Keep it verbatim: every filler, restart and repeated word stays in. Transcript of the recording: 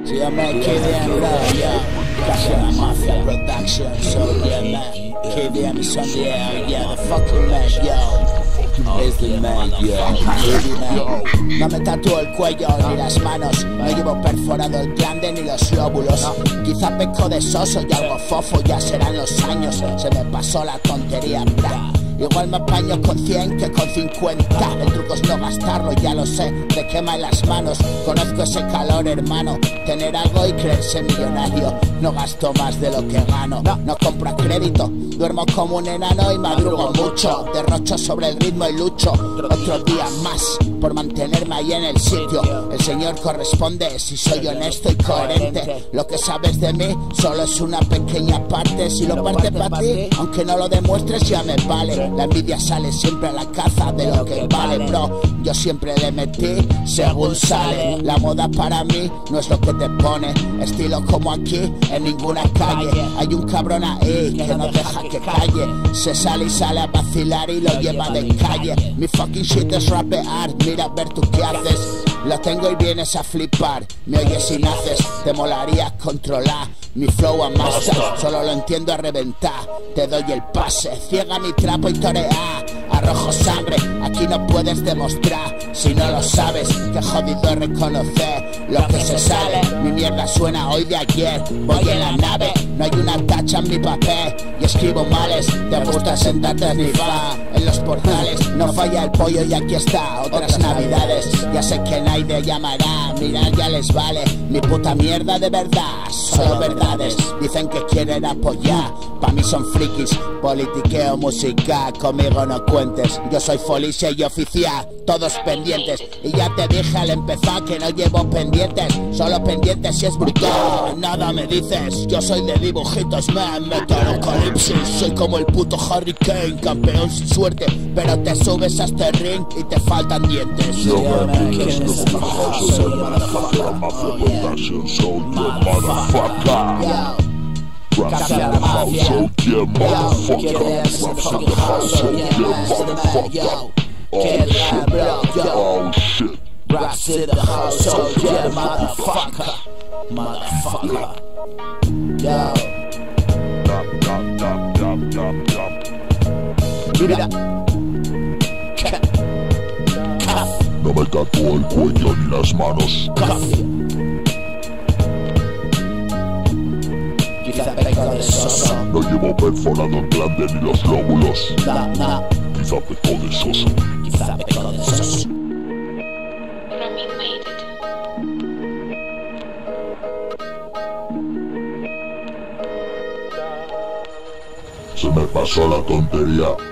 See, I make K D M love, yeah. Cassia Mafia Production, so yeah, man. K D M is on the air, yeah, the fucking man, yo. Es the man, yo. K D M. No me tatúo el cuello ni las manos, no llevo perforado el glande ni los lóbulos. Quizá peco de soso y algo fofo, ya serán los años. Se me pasó la tontería, bla. Igual me apaño con cien que con cincuenta. El truco es no gastarlo, ya lo sé, te quema en las manos. Conozco ese calor, hermano. Tener algo y creerse millonario. No gasto más de lo que gano, no, no compro a crédito. Duermo como un enano y madrugo mucho. Derrocho sobre el ritmo y lucho. Otro día más por mantenerme ahí en el sitio. El señor corresponde si soy honesto y coherente. Lo que sabes de mí solo es una pequeña parte. Si lo parte para ti, aunque no lo demuestres, ya me vale. La envidia sale siempre a la caza de lo que vale, bro. Yo siempre le metí según sale. La moda para mí no es lo que te pone. Estilo como aquí, en ninguna calle. Hay un cabrón ahí que no deja que calle. Se sale y sale a vacilar y lo lleva de calle. Mi fucking shit es rapear. Mira a ver tú qué haces. Lo tengo y vienes a flipar. Me oyes y naces, te molaría controlar mi flow a master, solo lo entiendo a reventar. Te doy el pase, ciega mi trapo y torea. Arrojo sangre, aquí no puedes demostrar. Si no lo sabes, que jodido es reconocer lo que se sale. Mi mierda suena hoy de ayer. Voy en la nave, no hay una tacha en mi papel. Y escribo males, te gusta sentarte a snifar. En los portales no falla el pollo y aquí está. Otras navidades, ya sé que nadie llamará. Mirar ya les vale, mi puta mierda de verdad. Solo verdades, dicen que quieren apoyar. Pa' mí son frikis, politiqueo, música. Conmigo no cuentes, yo soy folicia y oficial. Todos pendientes, y ya te dije al empezar que no llevo pendientes. Solo pendientes si es brutal. Nada me dices, yo soy de dibujitos, man. Metalocalipsis, soy como el puto Harry Kane. Campeón sin suerte, pero te subes a este ring y te faltan dientes. Yo man, kiss the motherfucker, motherfucker, motherfucker, so motherfucker. Raps in the house, so yeah, motherfucker. Raps in the house, so yeah, motherfucker. Oh shit, oh shit. Raps in the house, so yeah, motherfucker, motherfucker. Yo. Mira. No me tatúo el cuello ni las manos. Quizá peco de soso. No llevo perforado el glande ni los lóbulos. No, no. Quizá peco de soso. Quizá peco de soso. Remy made it. Se me pasó la tontería.